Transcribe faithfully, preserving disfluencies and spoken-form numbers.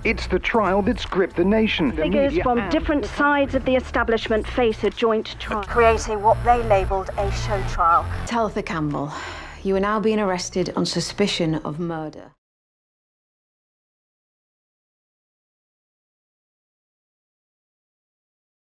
It's the trial that's gripped the nation. Figures from different sides of the establishment face a joint trial, creating what they labelled a show trial. Talitha Campbell, you are now being arrested on suspicion of murder.